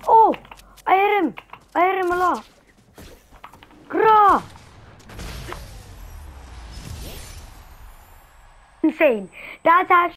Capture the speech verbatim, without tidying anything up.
Oh, I hit him. I hit him a lot. Grah. Insane. That's actually